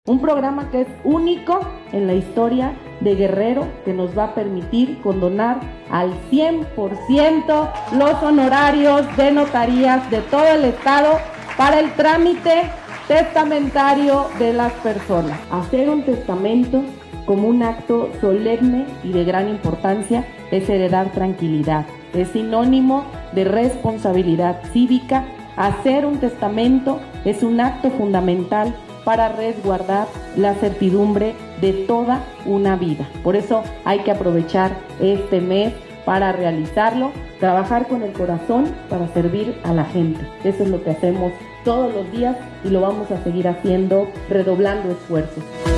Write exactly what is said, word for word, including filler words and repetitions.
Un programa que es único en la historia de Guerrero, que nos va a permitir condonar al cien por ciento los honorarios de notarías de todo el estado para el trámite testamentario de las personas. Hacer un testamento como un acto solemne y de gran importancia es heredar tranquilidad, es sinónimo de responsabilidad cívica. Hacer un testamento es un acto fundamental para resguardar la certidumbre de toda una vida. Por eso hay que aprovechar este mes para realizarlo, trabajar con el corazón para servir a la gente. Eso es lo que hacemos todos los días y lo vamos a seguir haciendo redoblando esfuerzos.